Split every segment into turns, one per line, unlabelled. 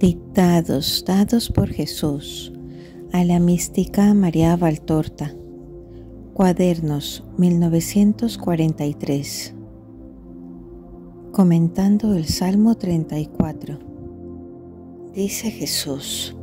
Dictados dados por Jesús a la mística María Valtorta. Cuadernos 1943. Comentando el Salmo 34. Dice Jesús: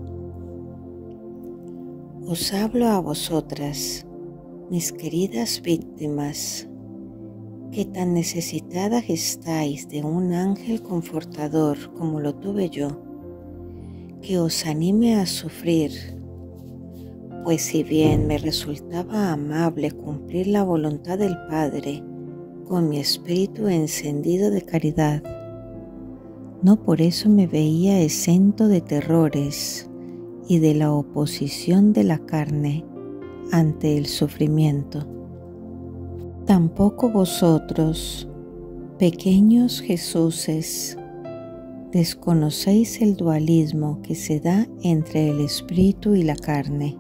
Os hablo a vosotras, mis queridas víctimas, que tan necesitadas estáis de un ángel confortador como lo tuve yo, que os anime a sufrir, pues si bien me resultaba amable cumplir la voluntad del Padre con mi espíritu encendido de caridad, no por eso me veía exento de terrores y de la oposición de la carne ante el sufrimiento. Tampoco vosotros, pequeños Jesuses, desconocéis el dualismo que se da entre el espíritu y la carne.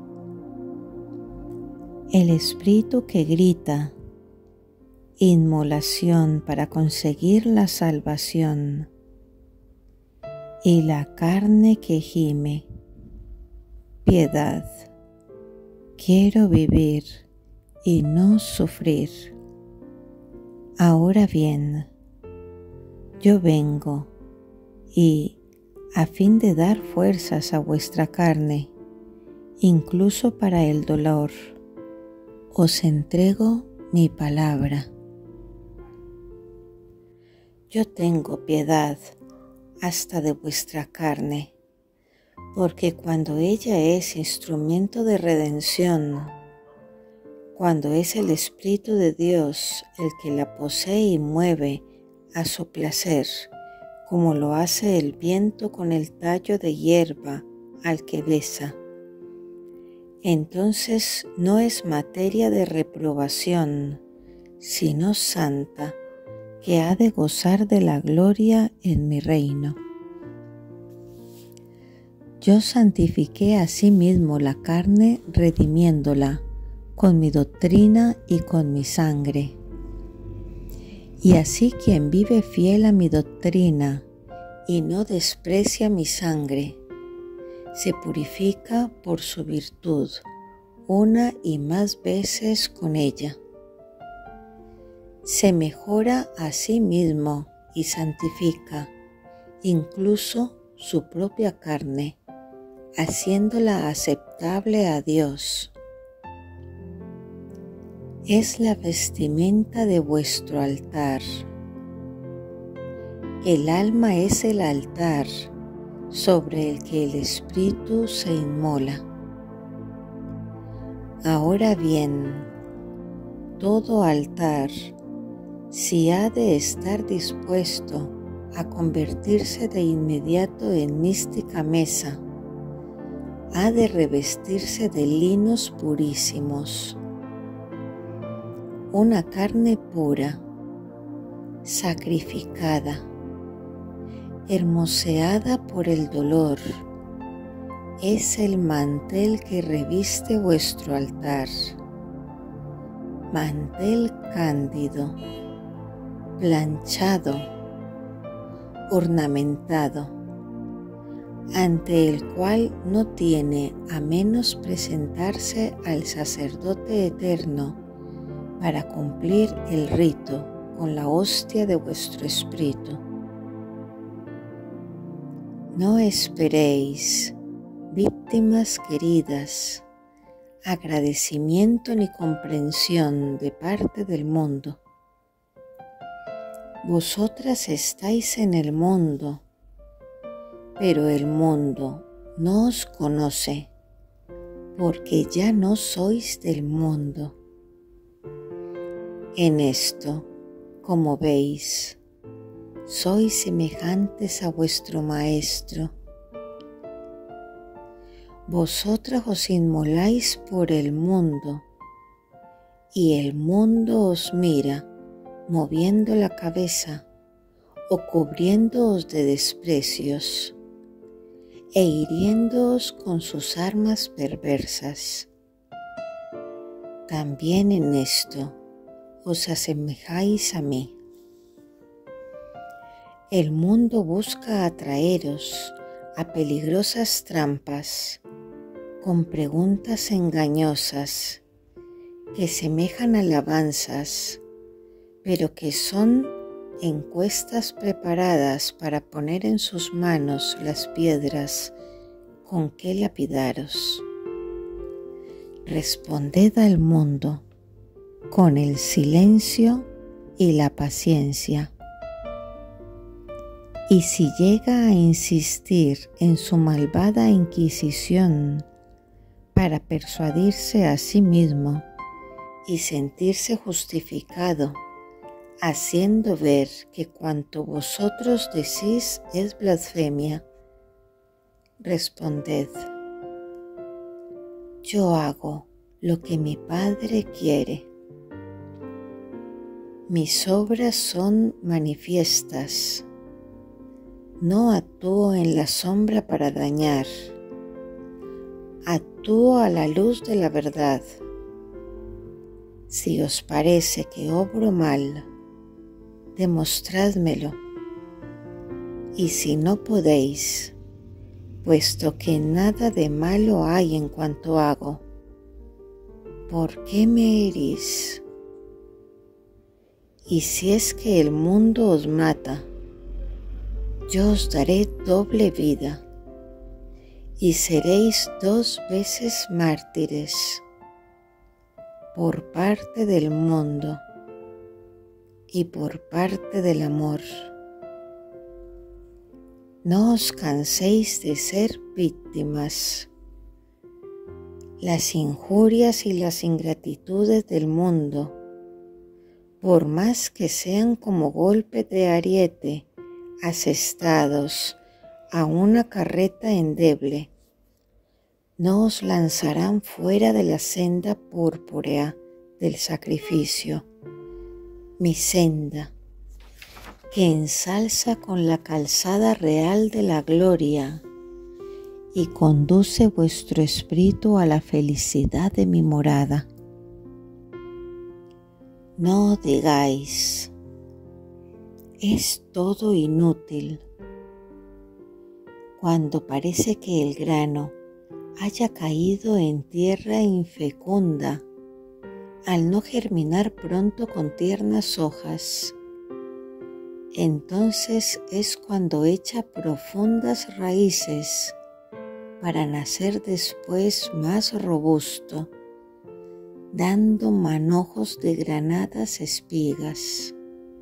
El espíritu que grita, inmolación para conseguir la salvación, y la carne que gime, piedad, quiero vivir y no sufrir. Ahora bien, yo vengo y, a fin de dar fuerzas a vuestra carne, incluso para el dolor, os entrego mi palabra. Yo tengo piedad hasta de vuestra carne, porque cuando ella es instrumento de redención, cuando es el Espíritu de Dios el que la posee y mueve a su placer, como lo hace el viento con el tallo de hierba al que besa, entonces no es materia de reprobación, sino santa, que ha de gozar de la gloria en mi reino. Yo santifiqué asimismo la carne redimiéndola con mi doctrina y con mi sangre. Y así quien vive fiel a mi doctrina y no desprecia mi sangre, se purifica por su virtud una y más veces con ella. Se mejora a sí mismo y santifica incluso su propia carne, haciéndola aceptable a Dios. Es la vestimenta de vuestro altar. El alma es el altar sobre el que el espíritu se inmola. Ahora bien, todo altar, si ha de estar dispuesto a convertirse de inmediato en mística mesa, ha de revestirse de linos purísimos. Una carne pura, sacrificada, hermoseada por el dolor, es el mantel que reviste vuestro altar. Mantel cándido, planchado, ornamentado, ante el cual no tiene a menos presentarse al sacerdote eterno para cumplir el rito con la hostia de vuestro espíritu. No esperéis, víctimas queridas, agradecimiento ni comprensión de parte del mundo. Vosotras estáis en el mundo, pero el mundo no os conoce, porque ya no sois del mundo. En esto, como veis, sois semejantes a vuestro Maestro. Vosotras os inmoláis por el mundo, y el mundo os mira, moviendo la cabeza o cubriéndoos de desprecios, e hiriéndoos con sus armas perversas. También en esto os asemejáis a mí. El mundo busca atraeros a peligrosas trampas con preguntas engañosas que semejan alabanzas, pero que son encuestas preparadas para poner en sus manos las piedras con que lapidaros. Responded al mundo con el silencio y la paciencia. Y si llega a insistir en su malvada inquisición para persuadirse a sí mismo y sentirse justificado, haciendo ver que cuanto vosotros decís es blasfemia, responded: yo hago lo que mi Padre quiere. Mis obras son manifiestas. No actúo en la sombra para dañar. Actúo a la luz de la verdad. Si os parece que obro mal, demostrádmelo. Y si no podéis, puesto que nada de malo hay en cuanto hago, ¿por qué me herís? Y si es que el mundo os mata, yo os daré doble vida, y seréis 2 veces mártires, por parte del mundo y por parte del amor. No os canséis de ser víctimas. Las injurias y las ingratitudes del mundo, por más que sean como golpes de ariete asestados a una carreta endeble, no os lanzarán fuera de la senda purpúrea del sacrificio, mi senda, que ensalza con la calzada real de la gloria y conduce vuestro espíritu a la felicidad de mi morada. No digáis: es todo inútil, cuando parece que el grano haya caído en tierra infecunda al no germinar pronto con tiernas hojas. Entonces es cuando echa profundas raíces para nacer después más robusto, dando manojos de granadas espigas.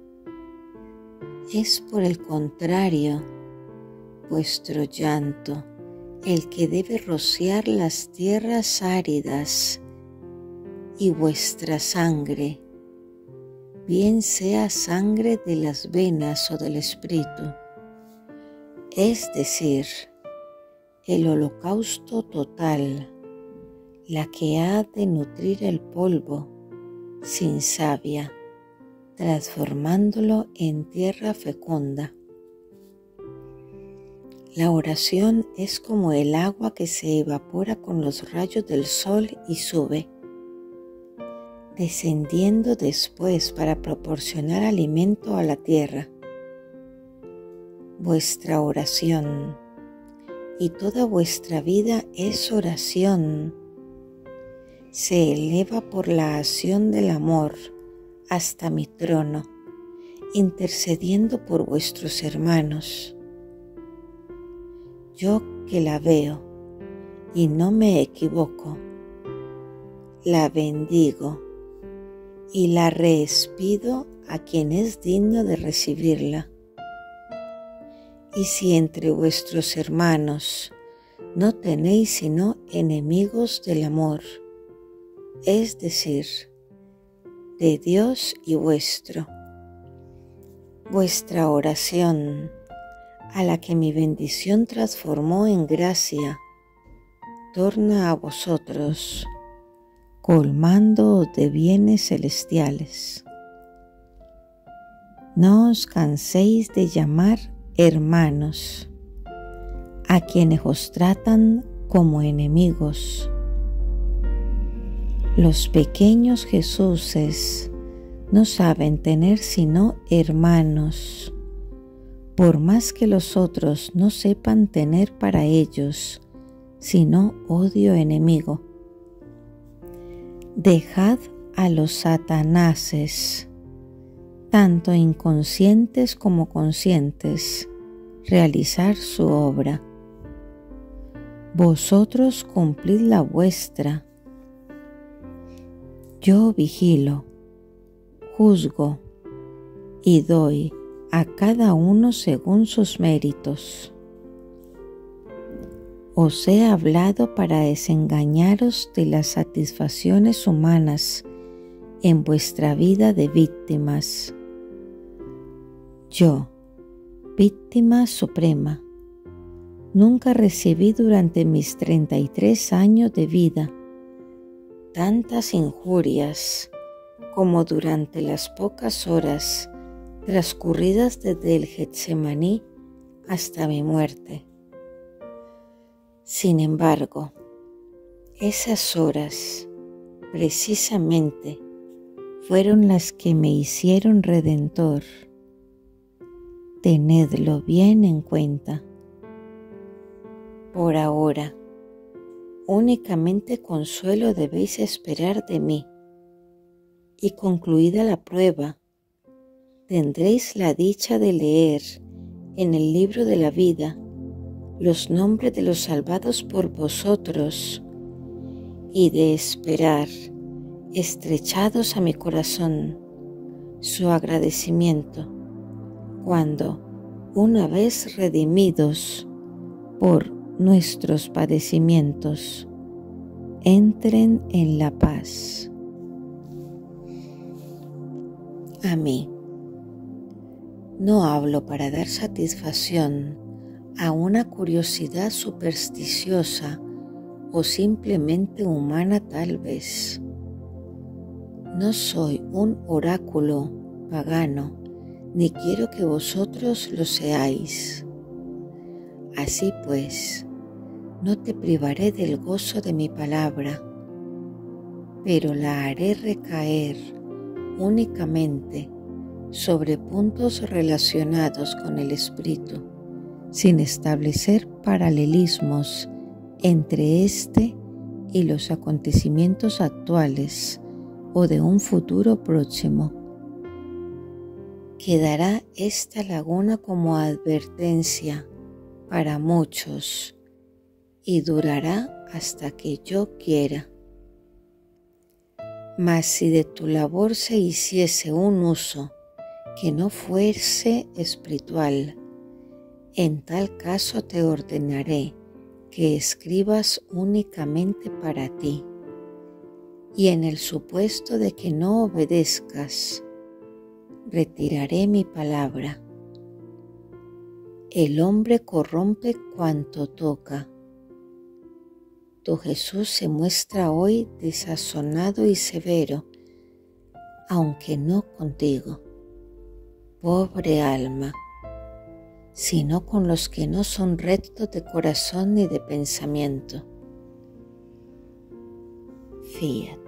Es por el contrario vuestro llanto el que debe rociar las tierras áridas, y vuestra sangre, bien sea sangre de las venas o del espíritu, es decir, el holocausto total, la que ha de nutrir el polvo sin savia, transformándolo en tierra fecunda. La oración es como el agua que se evapora con los rayos del sol y sube, descendiendo después para proporcionar alimento a la tierra. Vuestra oración y toda vuestra vida es oración. Se eleva por la acción del amor hasta mi trono, intercediendo por vuestros hermanos. Yo que la veo y no me equivoco, la bendigo y la reespido a quien es digno de recibirla. Y si entre vuestros hermanos no tenéis sino enemigos del amor, es decir, de Dios y vuestra oración, a la que mi bendición transformó en gracia, torna a vosotros, colmándoos de bienes celestiales. No os canséis de llamar hermanos a quienes os tratan como enemigos. Los pequeños Jesuses no saben tener sino hermanos, por más que los otros no sepan tener para ellos, sino odio enemigo. Dejad a los satanases, tanto inconscientes como conscientes, realizar su obra. Vosotros cumplid la vuestra. Yo vigilo, juzgo y doy a cada uno según sus méritos. Os he hablado para desengañaros de las satisfacciones humanas en vuestra vida de víctimas. Yo, víctima suprema, nunca recibí durante mis 33 años de vida tantas injurias como durante las pocas horas transcurridas desde el Getsemaní hasta mi muerte. Sin embargo, esas horas precisamente fueron las que me hicieron redentor. Tenedlo bien en cuenta. Por ahora, únicamente consuelo debéis esperar de mí, y concluida la prueba, tendréis la dicha de leer en el libro de la vida los nombres de los salvados por vosotros y de esperar, estrechados a mi corazón, su agradecimiento, cuando, una vez redimidos por nuestros padecimientos, entren en la paz. A mí, no hablo para dar satisfacción a una curiosidad supersticiosa o simplemente humana tal vez. No soy un oráculo pagano, ni quiero que vosotros lo seáis. Así pues, no te privaré del gozo de mi palabra, pero la haré recaer únicamente sobre puntos relacionados con el espíritu, sin establecer paralelismos entre este y los acontecimientos actuales o de un futuro próximo. Quedará esta laguna como advertencia para muchos y durará hasta que yo quiera. Mas si de tu labor se hiciese un uso que no fuese espiritual, en tal caso te ordenaré que escribas únicamente para ti, y en el supuesto de que no obedezcas, retiraré mi palabra. El hombre corrompe cuanto toca. Tu Jesús se muestra hoy desazonado y severo, aunque no contigo, pobre alma, sino con los que no son rectos de corazón ni de pensamiento. Fiat.